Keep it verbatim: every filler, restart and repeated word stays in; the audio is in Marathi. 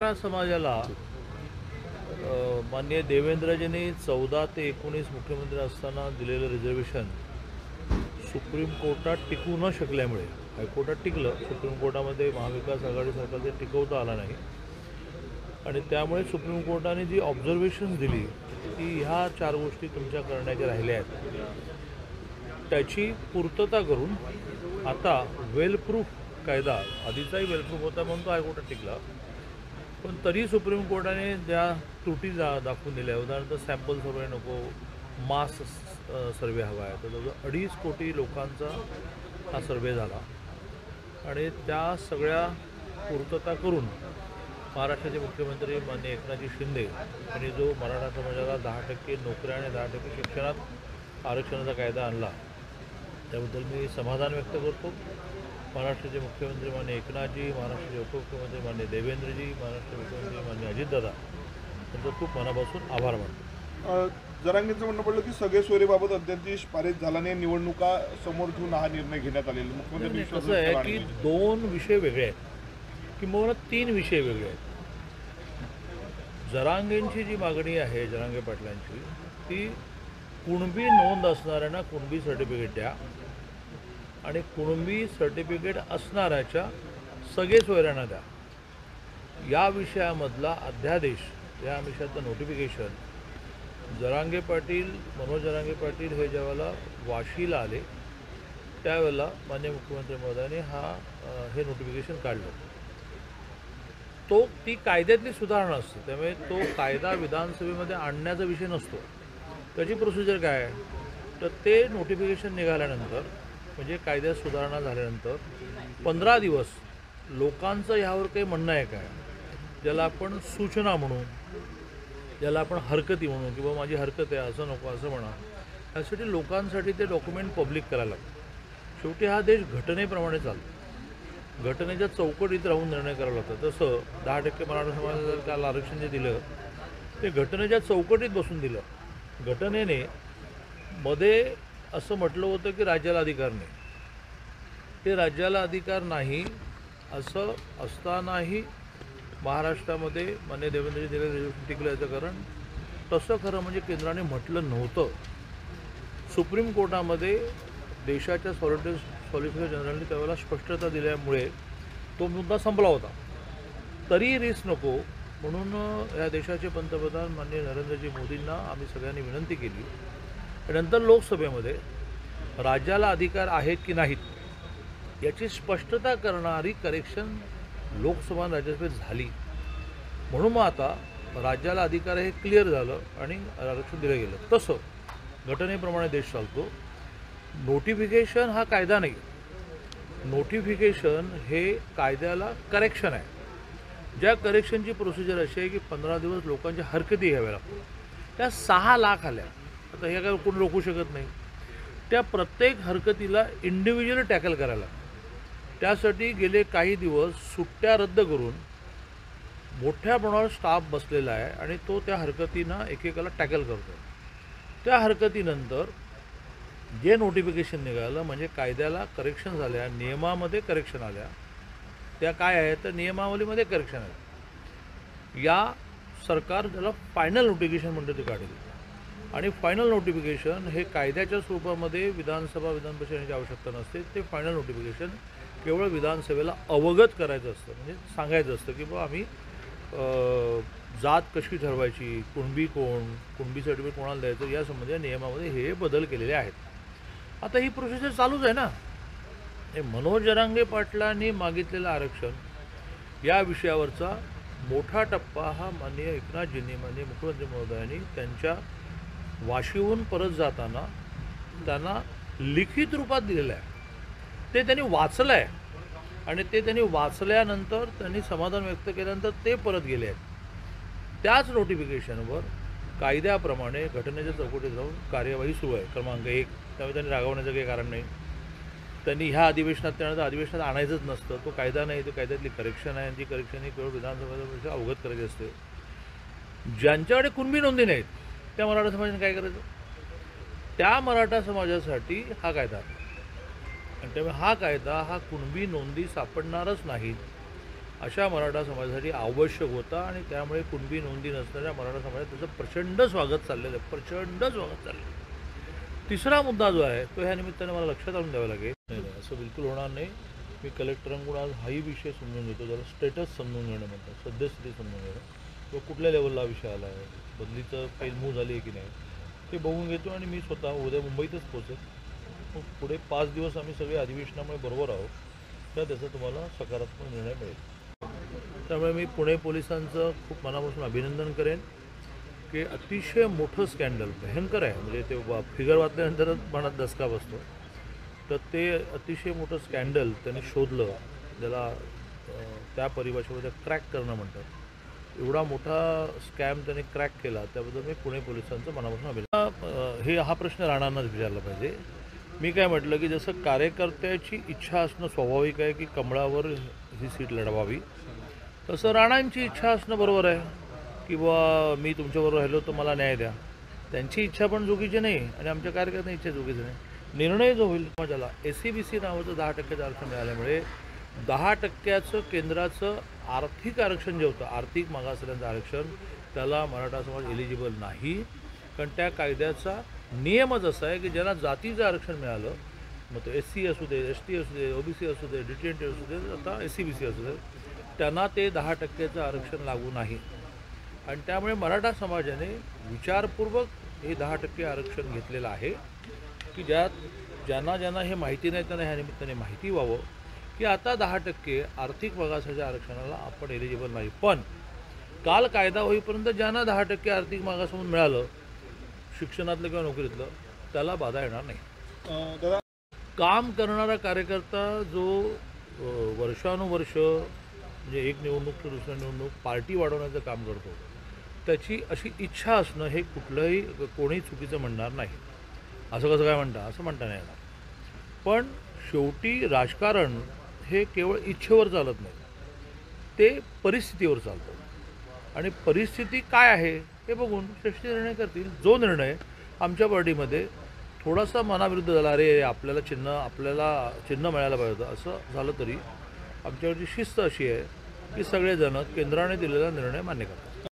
मराठा समाजाला अ, माननीय देवेंद्रजींनी चौदा ते एकोणीस मुख्यमंत्री असताना दिलेलं रिझर्वेशन सुप्रीम कोर्टात टिकू न शकल्यामुळे हायकोर्टात टिकलं, सुप्रीम कोर्टामध्ये महाविकास आघाडी सरकार ते टिकवता आला नाही आणि त्यामुळे सुप्रीम कोर्टाने जी ऑब्झर्वेशन्स दिली ती ह्या चार गोष्टी तुमच्या करण्याच्या राहिल्या आहेत त्याची पूर्तता करून आता वेल प्रूफ कायदा, आधीचाही वेल प्रूफ होता म्हणून तो हायकोर्टात टिकला, पण तरी सुप्रीम कोर्टाने ज्या त्रुटी जा दाखवून दिल्या, उदाहरणार्थ सॅम्पल सर्वे नको, मास सर्वे हवा आहे, तर जवळजवळ अडीच कोटी लोकांचा हा सर्वे झाला आणि त्या सगळ्या पूर्तता करून महाराष्ट्राचे मुख्यमंत्री माननीय एकनाथजी शिंदे यांनी जो मराठा समाजाला दहा टक्के नोकऱ्या आणि दहा टक्के शिक्षणात आरक्षणाचा कायदा आणला त्याबद्दल मी समाधान व्यक्त करतो। महाराष्ट्राचे मुख्यमंत्री माननीय एकनाथजी, महाराष्ट्राचे उपमुख्यमंत्री माननीय देवेंद्रजी, महाराष्ट्राचे मुख्यमंत्री माननीय अजितदादा यांचं खूप मनापासून आभार मानतो। जरांगेंचं म्हणणं पडलं की सगळे सोयरेबाबत अध्यादेश पारित झाला नाही, निवडणुका समोर ठेवून हा निर्णय घेण्यात आलेला। मुख्यमंत्री कसं आहे की दोन विषय वेगळे आहेत किंवा तीन विषय वेगळे आहेत। जरांगेंची जी मागणी आहे जरांगे पाटलांची ती कुणबी नोंद असणाऱ्यांना कुणबी सर्टिफिकेट द्या आणि कुणबी सर्टिफिकेट असणाऱ्याच्या सगळे सोयऱ्यांना द्या, या विषयामधला अध्यादेश, या विषयाचं नोटिफिकेशन जरांगे पाटील, मनोज जरांगे पाटील हे ज्यावेळेला वाशीला आले त्यावेळेला माननीय मुख्यमंत्री महोदयांनी हा हे नोटिफिकेशन काढलं। तो ती कायद्यातली सुधारणा असते, त्यामुळे तो कायदा विधानसभेमध्ये आणण्याचा विषय नसतो। त्याची प्रोसिजर काय आहे तर ते नोटिफिकेशन निघाल्यानंतर म्हणजे कायद्यात सुधारणा झाल्यानंतर पंधरा दिवस लोकांचं ह्यावर काही म्हणणं आहे काय, ज्याला आपण सूचना म्हणू, ज्याला आपण हरकती म्हणू किंवा माझी हरकत आहे असं नको असं म्हणा, यासाठी लोकांसाठी ते डॉक्युमेंट पब्लिक करायला लागतं। शेवटी हा देश घटनेप्रमाणे चालतो, घटनेच्या चौकटीत राहून निर्णय करावा लागतो। तसं दहा टक्के मराठा समाजाला त्याला आरक्षण जे दिलं ते घटनेच्या चौकटीत बसून दिलं। घटनेने मध्ये असं म्हटलं होतं की राज्याला अधिकार नाही, ते राज्याला अधिकार नाही असं असतानाही महाराष्ट्रामध्ये माननीय देवेंद्रजी दिले रिझर्वेशन टिकलं। याचं कारण तसं खरं म्हणजे केंद्राने म्हटलं नव्हतं। सुप्रीम कोर्टामध्ये देशाच्या सॉलिसिटर सॉलिसिटर जनरलने त्यावेळेला स्पष्टता दिल्यामुळे तो मुद्दा संपला होता। तरी रिस्क नको म्हणून या देशाचे पंतप्रधान माननीय नरेंद्रजी मोदींना आम्ही सगळ्यांनी विनंती केली, नंतर लोकसभेमध्ये राज्याला अधिकार आहेत की नाहीत याची स्पष्टता करणारी करेक्शन लोकसभा आणि राज्यसभेत झाली, म्हणून मग आता राज्याला अधिकार हे क्लिअर झालं आणि आरक्षण दिलं गेलं। तसं घटनेप्रमाणे देश चालतो। नोटिफिकेशन हा कायदा नाही, नोटिफिकेशन हे कायद्याला करेक्शन आहे। ज्या करेक्शनची प्रोसिजर अशी आहे की पंधरा दिवस लोकांच्या हरकती घ्याव्या लागतात, त्या सहा लाख आल्या, आता हे काय कोण रोखू शकत नाही, त्या प्रत्येक हरकतीला इंडिव्हिज्युअली टॅकल करायला। त्यासाठी गेले काही दिवस सुट्ट्या रद्द करून मोठ्या प्रमाणावर स्टाफ बसलेला आहे आणि तो त्या हरकतींना एकेकाला टॅकल करतो। त्या हरकतीनंतर जे नोटिफिकेशन निघालं म्हणजे कायद्याला करेक्शन झाल्या, नियमामध्ये करेक्शन आल्या, त्या काय आहे तर नियमावलीमध्ये करेक्शन आहे। या सरकार ज्याला फायनल नोटिफिकेशन म्हणते ते काढेल आणि फायनल नोटिफिकेशन हे कायद्याच्या स्वरूपामध्ये विधानसभा विधान परिषदेची आवश्यकता नसते, ते फायनल नोटिफिकेशन केवळ विधानसभेला अवगत करायचं असतं, म्हणजे सांगायचं असतं की बाबा आम्ही जात कशी ठरवायची, कुणबी कोण, कुणबी सर्टिफिकेट कोणाला द्यायचं, या संबंधी नियमामध्ये हे बदल केलेले आहेत। आता ही प्रोसेस चालूच आहे ना। हे मनोज जरांगे पाटलांनी मागितलेलं आरक्षण या विषयावरचा मोठा टप्पा हा माननीय एकनाथजींनी, माननीय मुख्यमंत्री महोदयांनी त्यांच्या वाशीहून परत जाताना त्यांना लिखित रूपात दिलेलं आहे, ते त्यांनी वाचलं आहे आणि ते त्यांनी वाचल्यानंतर त्यांनी समाधान व्यक्त केल्यानंतर ते परत गेले आहेत। त्याच नोटिफिकेशनवर कायद्याप्रमाणे घटनेच्या चौकटीत राहून कार्यवाही सुरू आहे, क्रमांक एक। त्यामुळे त्यांनी रागवण्याचं काही कारण नाही, त्यांनी ह्या अधिवेशनात त्यानंतर अधिवेशनात आणायचंच नसतं, तो कायदा नाही, तो कायद्यातली करेक्शन आहे, जी करेक्शन ही केवळ विधानसभेच्या अवगत करायची असते। ज्यांच्याकडे कुणबी नोंदी नाहीत त्या मराठा समाजाने काय करायचं, त्या मराठा समाजासाठी हा कायदा आहे आणि त्यामुळे हा कायदा हा कुणबी नोंदी सापडणारच नाहीत अशा मराठा समाजासाठी आवश्यक होता आणि त्यामुळे कुणबी नोंदी नसणाऱ्या मराठा समाजात त्याचं प्रचंड स्वागत चाललेलं आहे, प्रचंड स्वागत चाललेलं आहे. तिसरा मुद्दा जो आहे तो ह्या निमित्ताने मला लक्षात आणून द्यावा लागेल. नाही नाही असं बिलकुल होणार नाही. मी कलेक्टरांकडून आज हाही विषय समजून घेतो, ज्याला स्टेटस समजून घेणं म्हणतात, सद्यस्थिती समजून घेणं, किंवा कुठल्या लेवलला विषय आला आहे, बदलीचं काही मूव झाली आहे की नाही ते बघून घेतो आणि मी स्वतः उद्या मुंबईतच पोहोचेल. मग पुढे पाच दिवस आम्ही सगळे अधिवेशनामुळे बरोबर आहोत, तर त्याचा तुम्हाला सकारात्मक निर्णय मिळेल. त्यामुळे मी पुणे पोलिसांचं खूप मनापासून अभिनंदन करेन की अतिशय मोठं स्कॅन्डल भयंकर आहे, म्हणजे ते फिगर वाचल्यानंतरच मनात दसका बसतो. तर ते अतिशय मोठं स्कॅन्डल त्यांनी शोधलं, ज्याला त्या परिभाषेमध्ये क्रॅक करणं म्हणतात. एवढा मोठा स्कॅम त्यांनी क्रॅक केला, त्याबद्दल मी पुणे पोलिसांचं मनापासून अभिनंदन. हे हा प्रश्न राणांनाच विचारला पाहिजे. मी काय म्हटलं की जसं कार्यकर्त्याची इच्छा असणं स्वाभाविक आहे की कमळावर ही सीट लढवावी, तसं राणांची इच्छा असणं बरोबर आहे की बुवा मी तुमच्याबरोबर राहिलो तर मला न्याय द्या. त्यांची इच्छा पण चुकीची नाही आणि आमच्या कार्यकर्त्यांची इच्छा चुकीची नाही. निर्णय जो होईल समाजाला ए सी बी सी नावाचं दहा टक्क्याचं आरक्षण मिळाल्यामुळे दहा टक्क्याचं केंद्राचं आर्थिक आरक्षण जे होतं, आर्थिक मागासवर्गीयांचं आरक्षण, त्याला मराठा समाज एलिजिबल नाही. कारण त्या कायद्याचा नियमच असा आहे की ज्यांना जातीचं आरक्षण मिळालं, मग तो एस सी असू दे, एस टी असू दे, ओ बी सी असू दे, डी टी एन टी असू दे, आता एस सी बी सी असू दे, त्यांना ते दहा टक्क्याचं आरक्षण लागू नाही. आणि त्यामुळे मराठा समाजाने विचारपूर्वक हे दहा टक्के आरक्षण घेतलेलं आहे की ज्यात ज्यांना ज्यांना हे माहिती नाही त्यांना ह्या निमित्ताने माहिती व्हावं की आता दहा टक्के आर्थिक मागासाच्या आरक्षणाला आपण एलिजिबल नाही. पण काल कायदा होईपर्यंत ज्यांना दहा टक्के आर्थिक मागास म्हणून मिळालं, शिक्षणातलं किंवा नोकरीतलं, त्याला बाधा येणार नाही. दादा, काम करणारा कार्यकर्ता जो वर्षानुवर्ष म्हणजे एक निवडणूक तर दुसऱ्या निवडणूक पार्टी वाढवण्याचं काम करतो, त्याची अशी इच्छा असणं हे कुठलंही कोणी चुकीचं म्हणणार नाही. असं कसं काय म्हणता, असं म्हणता नाही येणार. पण शेवटी राजकारण हे केवळ इच्छेवर चालत नाही, ते परिस्थितीवर चालतं आणि परिस्थिती काय आहे हे बघून श्रेष्ठ निर्णय करतील. जो निर्णय आमच्या पार्टीमध्ये थोडासा मनाविरुद्ध झाला, अरे आपल्याला चिन्ह आपल्याला चिन्ह मिळायला पाहिजे होतं, असं झालं तरी आमच्याकडची शिस्त अशी आहे की सगळेजण केंद्राने दिलेला निर्णय मान्य करतात.